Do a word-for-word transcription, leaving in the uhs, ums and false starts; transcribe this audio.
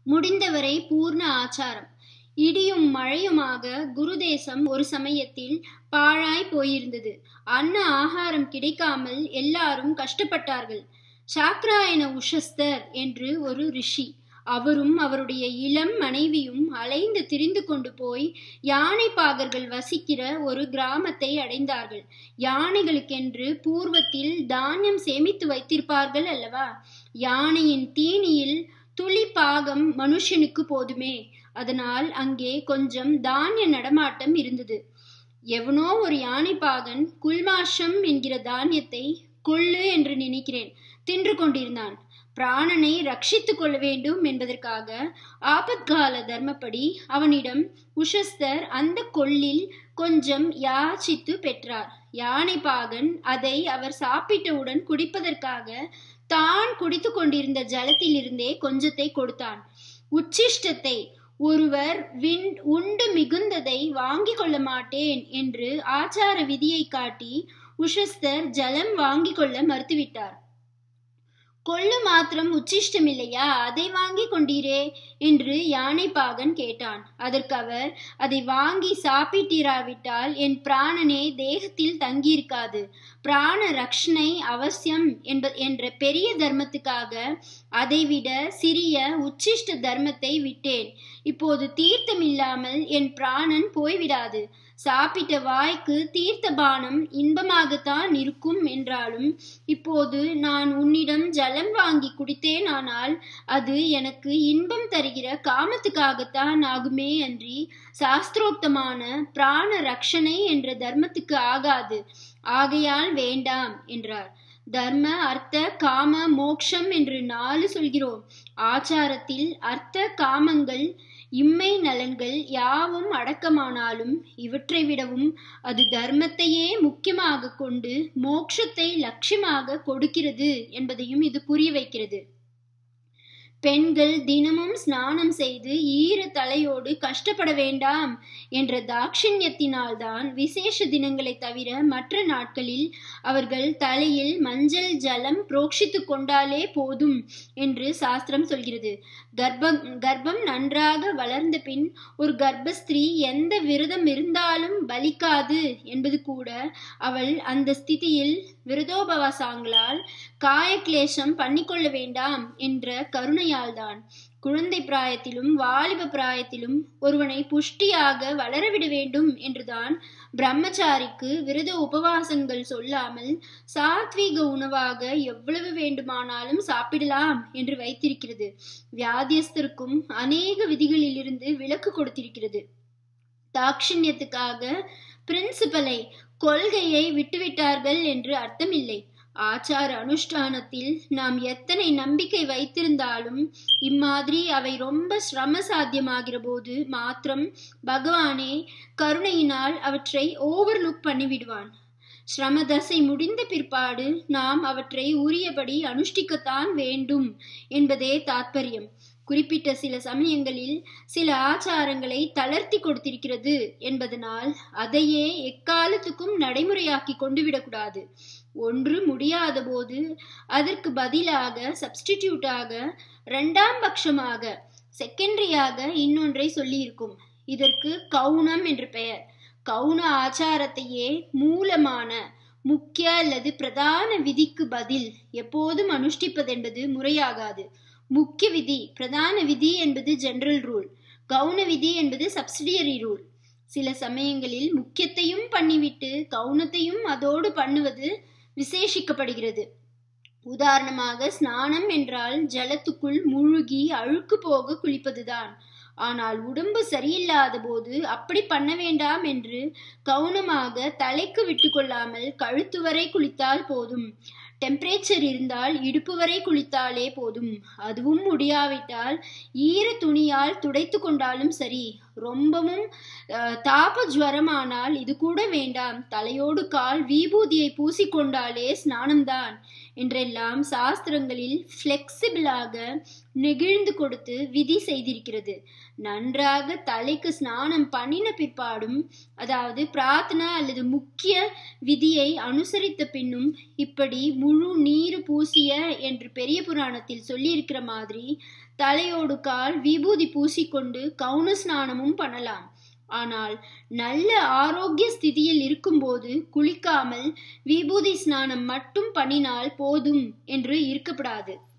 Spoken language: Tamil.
முடிந்தவரை பூர்ண ஆச்சாரம். இடியும் மழையுமாக குருதேசம் ஒரு சமயத்தில் பாழாய் போயிருந்தது. அன்ன ஆகாரம் கிடைக்காமல் எல்லாரும் கஷ்டப்பட்டார்கள். சாக்ராயண உஷஸ்தர் என்று ஒரு ரிஷி, அவரும் அவருடைய இளம் மனைவியும் அலைந்து திரிந்து கொண்டு போய் யானை பாகர்கள் வசிக்கிற ஒரு கிராமத்தை அடைந்தார்கள். யானைகளுக்கென்று பூர்வத்தில் தானியம் சேமித்து வைத்திருப்பார்கள் அல்லவா? யானையின் தீனியில் துளி பாகம் மனுஷனுக்கு போதுமே. அதனால் அங்கே கொஞ்சம் தானிய நடமாட்டம் இருந்தது. எவனோ ஒரு யானைப்பாகன் குல்மாஷம் என்கிற தானியத்தை கொள்ளு என்று நினைக்கிறேன் தின்று கொண்டிருந்தான். பிராணனை ரட்சித்துக் கொள்ள வேண்டும் என்பதற்காக ஆபத்கால தர்மப்படி அவனிடம் உஷஸ்தர் அந்த கொள்ளில் கொஞ்சம் யாச்சித்து பெற்றார். யானைப்பாகன் அதை அவர் சாப்பிட்டவுடன் குடிப்பதற்காக தான் குடித்து கொண்டிருந்த ஜலத்திலிருந்தே கொஞ்சத்தை கொடுத்தான். உச்சிஷ்டத்தை ஒருவர் விண் உண்டு மிகுந்ததை வாங்கி கொள்ள மாட்டேன் என்று ஆச்சார விதியை காட்டி உஷஸ்தர் ஜலம் வாங்கி கொள்ள மறுத்துவிட்டார். கொள்ளு மாத்திரம் உச்சிஷ்டம் இல்லையா, அதை வாங்கி கொண்டீரே என்று யானைப்பாகன் கேட்டான். அதற்கு அவர், அதை வாங்கி சாப்பிட்டிராவிட்டால் என் பிராணனே தேகத்தில் தங்கியிருக்காது. பிராண ரக்ஷனை அவசியம் என்ப என்ற பெரிய தர்மத்துக்காக அதைவிட சிறிய உச்சிஷ்ட தர்மத்தை விட்டேன். இப்போது தீர்த்தம் இல்லாமல் என் பிராணன் போய்விடாது. சாப்பிட்ட வாய்க்கு தீர்த்த பானம் இன்பமாகத்தான் இருக்கும் என்றாலும் இப்போது நான் உன்னிடம் ஜலம் வாங்கி குடித்தேன், ஆனால் அது எனக்கு இன்பம் தருகிற காமத்துக்காகத்தான் ஆகுமே அன்றி சாஸ்திரோக்தமான பிராண ரக்ஷனை என்ற தர்மத்துக்கு ஆகாது. ஆகையால் வேண்டாம் என்றார். தர்ம அர்த்த காம மோக்ஷம் என்று நாலு சொல்கிறோம். ஆச்சாரத்தில் அர்த்த காமங்கள் இம்மை நலன்கள் யாவும் அடக்கமானாலும் இவற்றை விடவும் அது தர்மத்தையே முக்கியமாக கொண்டு மோட்சத்தை லட்சியமாக கொடுக்கிறது என்பதையும் இது புரிய வைக்கிறது. பெண்கள் தினமும் ஸ்நானம் செய்து ஈர தலையோடு கஷ்டப்பட வேண்டாம் என்ற தாட்சிண்யத்தினால்தான் விசேஷ தினங்களை தவிர மற்ற நாட்களில் அவர்கள் தலையில் மஞ்சள் ஜலம் புரோக்ஷித்து கொண்டாலே போதும் என்று சாஸ்திரம் சொல்கிறது. கர்ப்பம் கர்ப்பம் நன்றாக வளர்ந்த பின் ஒரு கர்ப்பஸ்திரீ எந்த விரதம் இருந்தாலும் பலிக்காது என்பது கூட அவள் அந்த ஸ்திதியில் விரதோபவாசங்களால் காயக்லேசம் பண்ணிக்கொள்ள வேண்டாம் என்ற கருணையால்தான். குழந்தை பிராயத்திலும் வாலிப பிராயத்திலும் ஒருவனை புஷ்டியாக வளரவிட வேண்டும் என்றுதான் பிரம்மச்சாரிக்கு விரத உபவாசங்கள் சொல்லாமல் சாத்வீக உணவாக எவ்வளவு வேண்டுமானாலும் சாப்பிடலாம் என்று வைத்திருக்கிறது. வியாதியஸ்தருக்கும் அநேக விதிகளிலிருந்து விலக்கு கொடுத்திருக்கிறது. தாட்சிண்யத்துக்காக பிரின்சிபலை, கொள்கையை விட்டுவிட்டார்கள் என்று அர்த்தமில்லை. ஆச்சார அனுஷ்டானத்தில் நாம் எத்தனை நம்பிக்கை வைத்திருந்தாலும் இம்மாதிரி அவை ரொம்ப சிரம சாத்தியமாகிற போது மாத்திரம் பகவானே கருணையினால் அவற்றை ஓவர்லுக் பண்ணிவிடுவான். ஸ்ரமதசை முடிந்த பிற்பாடு நாம் அவற்றை உரியபடி அனுஷ்டிக்கத்தான் வேண்டும் என்பதே தாத்பரியம். குறிப்பிட்ட சில சமயங்களில் சில ஆச்சாரங்களை தளர்த்தி கொடுத்திருக்கிறது என்பதனால் அதையே எக்காலத்துக்கும் நடைமுறையாக்கி கொண்டு விடக்கூடாது. ஒன்று முடியாத போது அதற்கு பதிலாக சப்ஸ்டிடியூட்டாக இரண்டாம் பட்சமாக செகண்டரியாக இன்னொன்றை சொல்லியிருக்கும். இதற்கு கவுனம் என்று பெயர். கவுன ஆச்சாரத்தையே மூலமான முக்கிய அல்லது பிரதான விதிக்கு பதில் எப்போதும் அனுஷ்டிப்பதென்பது முறையாகாது. முக்கிய விதி, பிரதான விதி என்பது ஜெனரல் ரூல், கவுன விதி என்பது சப்சிடியரி ரூல். சில சமயங்களில் முக்கியத்தையும் பண்ணிவிட்டு கவுனத்தையும் அதோடு பண்ணுவது விசேஷிக்கப்படுகிறது. உதாரணமாக ஸ்நானம் என்றால் ஜலத்துக்குள் முழுகி அழுக்கு போக குளிப்பதுதான். ஆனால் உடம்பு சரியில்லாத போது அப்படி பண்ண வேண்டாம் என்று கவுனமாக தலைக்கு விட்டு கொள்ளாமல் கழுத்து வரை குளித்தால் போதும். டெம்பரேச்சர் இருந்தால் இடுப்பு வரை குளித்தாலே போதும். அதுவும் முடியாவிட்டால் ஈர துணியால் துடைத்து கொண்டாலும் சரி. ரொம்பவும் தாப ஜுவரமானால் இது கூட வேண்டாம், தலையோடு கால் விபூதியை பூசிக்கொண்டாலே ஸ்நானம்தான் என்றெல்லாம் சாஸ்திரங்களில் ஃப்ளெக்சிபிளாக நெகிழ்ந்து கொடுத்து விதி செய்திருக்கிறது. நன்றாக தலைக்கு ஸ்நானம் பண்ணின பிற்பாடும், அதாவது பிரார்த்தனா அல்லது முக்கிய விதியை அனுசரித்த பின்னும் இப்படி முழு நீரு பூசிய என்று பெரிய புராணத்தில் சொல்லியிருக்கிற மாதிரி தலையோடு கால் விபூதி பூசிக்கொண்டு கவுன ஸ்நானமும் பண்ணலாம். ஆனால் நல்ல ஆரோக்கிய ஸ்திதியில் இருக்கும்போது குளிக்காமல் விபூதி ஸ்நானம் மட்டும் பண்ணினால் போதும் என்று இருக்கப்படாது.